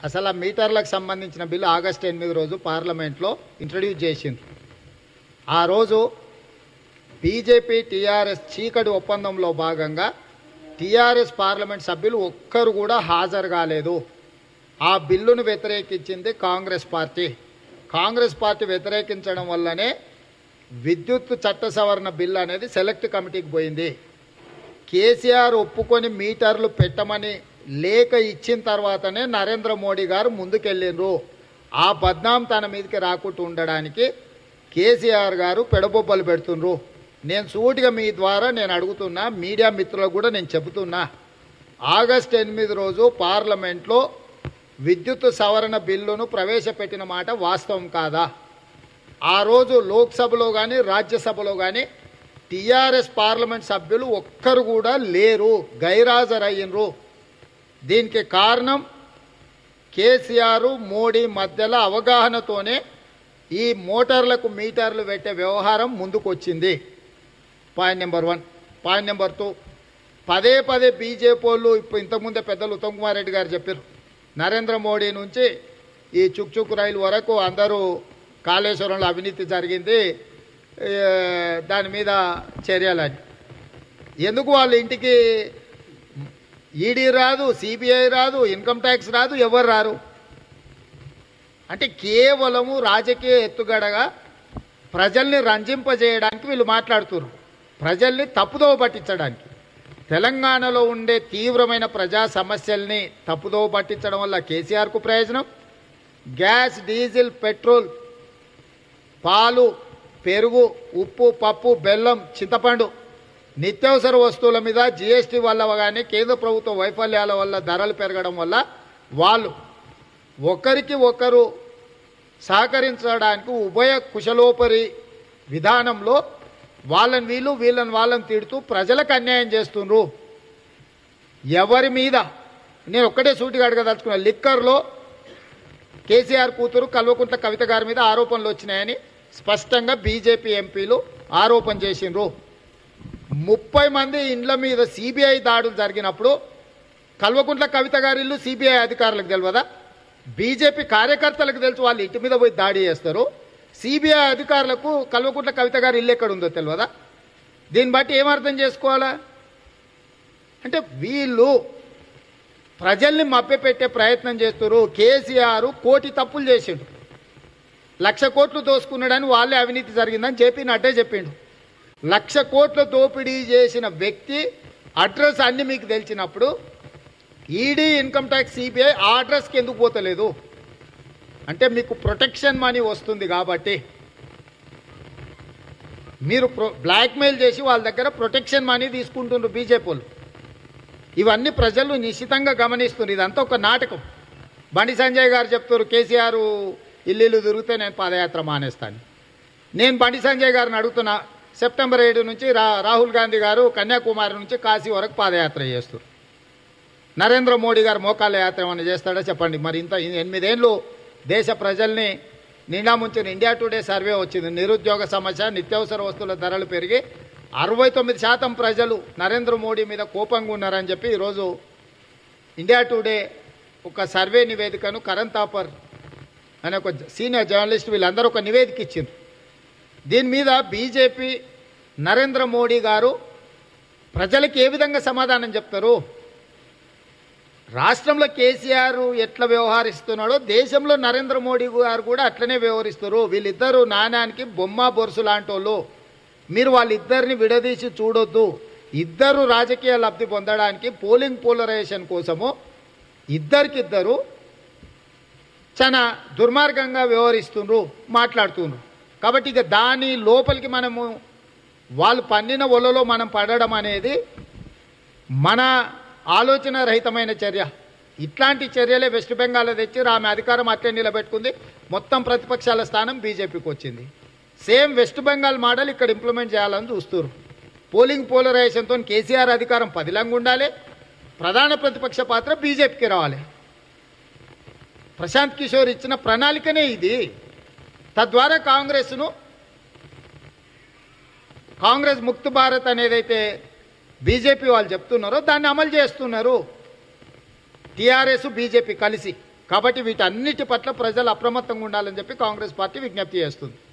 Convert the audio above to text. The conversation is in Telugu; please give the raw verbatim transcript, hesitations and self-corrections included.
అసలు ఆ మీటర్లకు సంబంధించిన బిల్లు ఆగస్టు ఎనిమిది రోజు పార్లమెంట్లో ఇంట్రడ్యూస్ చేసింది. ఆ రోజు బీజేపీ టీఆర్ఎస్ చీకటి ఒప్పందంలో భాగంగా టీఆర్ఎస్ పార్లమెంట్ సభ్యులు ఒక్కరు కూడా హాజరు కాలేదు. ఆ బిల్లును వ్యతిరేకించింది కాంగ్రెస్ పార్టీ. కాంగ్రెస్ పార్టీ వ్యతిరేకించడం వల్లనే విద్యుత్ చట్ట సవరణ బిల్లు అనేది సెలెక్ట్ కమిటీకి పోయింది. కేసీఆర్ ఒప్పుకొని మీటర్లు పెట్టమని లేఖ ఇచ్చిన తర్వాతనే నరేంద్ర మోడీ గారు ముందుకెళ్ళిండ్రు. ఆ బద్నాం తన మీదకి రాకుండా ఉండడానికి కేసీఆర్ గారు పెడబొబ్బలు పెడుతుండ్రు. నేను సూటిగా మీ ద్వారా నేను అడుగుతున్నా, మీడియా మిత్రులకు కూడా నేను చెబుతున్నా, ఆగస్టు ఎనిమిది రోజు పార్లమెంట్లో విద్యుత్ సవరణ బిల్లును ప్రవేశపెట్టిన మాట వాస్తవం కాదా? ఆ రోజు లోక్సభలో కానీ రాజ్యసభలో కానీ టీఆర్ఎస్ పార్లమెంట్ సభ్యులు ఒక్కరు కూడా లేరు, గైరాజరయ్యినరు. దీనికి కారణం కేసీఆర్ మోడీ మధ్యలో అవగాహనతోనే ఈ మోటార్లకు మీటర్లు పెట్టే వ్యవహారం ముందుకు వచ్చింది. Point number one. Point number two, పదే పదే బీజేపీ వాళ్ళు ఇప్పుడు ఇంతకుముందే పెద్దలు ఉత్తమ్ కుమార్ రెడ్డి గారు చెప్పారు, నరేంద్ర మోడీ నుంచి ఈ చుక్ చుక్ రైలు వరకు అందరూ కాళేశ్వరంలో అవినీతి జరిగింది, దాని మీద చర్యలని. ఎందుకు వాళ్ళ ఇంటికి ఈడీ రాదు, సిబిఐ రాదు, ఇన్కమ్ ట్యాక్స్ రాదు, ఎవరు రారు? అంటే కేవలము రాజకీయ ఎత్తుగడగా ప్రజల్ని రంజింపజేయడానికి వీళ్ళు మాట్లాడుతున్నారు, ప్రజల్ని తప్పుదోవ పట్టించడానికి. తెలంగాణలో ఉండే తీవ్రమైన ప్రజా సమస్యల్ని తప్పుదోవ పట్టించడం వల్ల కేసీఆర్కు ప్రయోజనం. గ్యాస్, డీజిల్, పెట్రోల్, పాలు, పెరుగు, ఉప్పు, పప్పు, బెల్లం, చింతపండు, నిత్యావసర వస్తువుల మీద జీఎస్టీ వల్ల కానీ కేంద్ర ప్రభుత్వ వైఫల్యాల వల్ల ధరలు పెరగడం వల్ల వాళ్ళు ఒకరికి ఒకరు సహకరించడానికి ఉభయ కుశలోపరి విధానంలో వాళ్ళని వీళ్ళు వీళ్ళని వాళ్ళని తిడుతూ ప్రజలకు అన్యాయం చేస్తున్నారు. ఎవరి మీద నేను ఒక్కటే సూటిగా అడగదలుచుకున్నా, లిక్కర్లో కేసీఆర్ కూతురు కల్వకుంట్ల కవిత గారి మీద ఆరోపణలు వచ్చినాయని స్పష్టంగా బీజేపీ ఎంపీలు ఆరోపణ చేసిండ్రు. ముప్పై మంది ఇండ్ల మీద సిబిఐ దాడులు జరిగినప్పుడు కల్వకుంట్ల కవిత గారి ఇల్లు సిబిఐ అధికారులకు తెలియదా? బీజేపీ కార్యకర్తలకు తెలుసు వాళ్ళ ఇంటి మీద పోయి దాడి చేస్తారు. సిబిఐ అధికారులకు కల్వకుంట్ల కవిత గారి ఇల్లు ఎక్కడ ఉందో తెలియదా? దీన్ని బట్టి ఏమర్థం చేసుకోవాలా అంటే వీళ్ళు ప్రజల్ని మభ్యపెట్టే ప్రయత్నం చేస్తారు. కేసీఆర్ కోటి తప్పులు చేసిండు, లక్ష కోట్లు దోసుకున్నాడని వాళ్ళే అవినీతి జరిగిందని చెప్పి నడ్డే చెప్పిండు. లక్ష కోట్ల దోపిడీ చేసిన వ్యక్తి అడ్రస్ అన్ని మీకు తెలిసినప్పుడు ఈడీ, ఇన్కమ్ ట్యాక్స్, సిబిఐ ఆ అడ్రస్కి ఎందుకు పోతలేదు? అంటే మీకు ప్రొటెక్షన్ మనీ వస్తుంది కాబట్టి మీరు బ్లాక్మెయిల్ చేసి వాళ్ళ దగ్గర ప్రొటెక్షన్ మనీ తీసుకుంటున్నారు బీజేపీ వాళ్ళు. ఇవన్నీ ప్రజలు నిశ్చితంగా గమనిస్తున్నారు. ఇదంతా ఒక నాటకం. బండి సంజయ్ గారు చెప్తారు కేసీఆర్ ఇల్లు తిరిగితే నేను పాదయాత్ర మానేస్తాను. నేను బండి సంజయ్ గారిని అడుగుతున్నా, సెప్టెంబర్ ఏడు నుంచి రా రాహుల్ గాంధీ గారు కన్యాకుమారి నుంచి కాశీ వరకు పాదయాత్ర చేస్తారు. నరేంద్ర మోడీ గారు మోకాళ్ళ యాత్ర ఏమైనా చేస్తాడో చెప్పండి. మరి ఇంత ఎనిమిదేళ్ళు దేశ ప్రజల్ని నిండా ముంచిన ఇండియా టుడే సర్వే వచ్చింది. నిరుద్యోగ సమస్య, నిత్యావసర వస్తువుల ధరలు పెరిగి అరవై తొమ్మిది శాతం ప్రజలు నరేంద్ర మోడీ మీద కోపంగా ఉన్నారని చెప్పి ఈరోజు ఇండియా టుడే ఒక సర్వే నివేదికను కరణ్ థాపర్ అనే ఒక సీనియర్ జర్నలిస్ట్ వీళ్ళందరూ ఒక నివేదిక ఇచ్చింది. దీని మీద బీజేపీ, నరేంద్ర మోడీ గారు ప్రజలకు ఏ విధంగా సమాధానం చెప్తారు? రాష్ట్రంలో కేసీఆర్ ఎట్లా వ్యవహరిస్తున్నాడో దేశంలో నరేంద్ర మోడీ గారు కూడా అట్లనే వ్యవహరిస్తారు. వీళ్ళిద్దరూ నాణ్యానికి బొమ్మ బొరుసు లాంటి వాళ్ళు. మీరు వాళ్ళిద్దరిని విడదీసి చూడొద్దు. ఇద్దరు రాజకీయ లబ్ధి పొందడానికి పోలింగ్ పోలరైజేషన్ కోసము ఇద్దరికిద్దరు చాలా దుర్మార్గంగా వ్యవహరిస్తున్నారు, మాట్లాడుతున్నారు. కాబట్టి ఇక దాని లోపలికి మనము వాళ్ళు పన్నిన ఒలలో మనం పడడం అనేది మన ఆలోచన రహితమైన చర్య. ఇట్లాంటి చర్యలే వెస్ట్ బెంగాల్లో తెచ్చి ఆమె అధికారం అట్లే నిలబెట్టుకుంది. మొత్తం ప్రతిపక్షాల స్థానం బీజేపీకి వచ్చింది. సేమ్ వెస్ట్ బెంగాల్ మోడల్ ఇక్కడ ఇంప్లిమెంట్ చేయాలని చూస్తున్నారు. పోలింగ్ పోలరైజేషన్తో కేసీఆర్ అధికారం పదిలంగా ఉండాలి, ప్రధాన ప్రతిపక్ష పాత్ర బీజేపీకి రావాలి. ప్రశాంత్ కిషోర్ ఇచ్చిన ప్రణాళికనే ఇది. తద్వారా కాంగ్రెస్ను కాంగ్రెస్ ముక్త భారత్ అనేదైతే బీజేపీ వాళ్ళు చెప్తున్నారో దాన్ని అమలు చేస్తున్నారు టీఆర్ఎస్ బీజేపీ కలిసి. కాబట్టి వీటన్నిటి పట్ల ప్రజలు అప్రమత్తంగా ఉండాలని చెప్పి కాంగ్రెస్ పార్టీ విజ్ఞప్తి చేస్తుంది.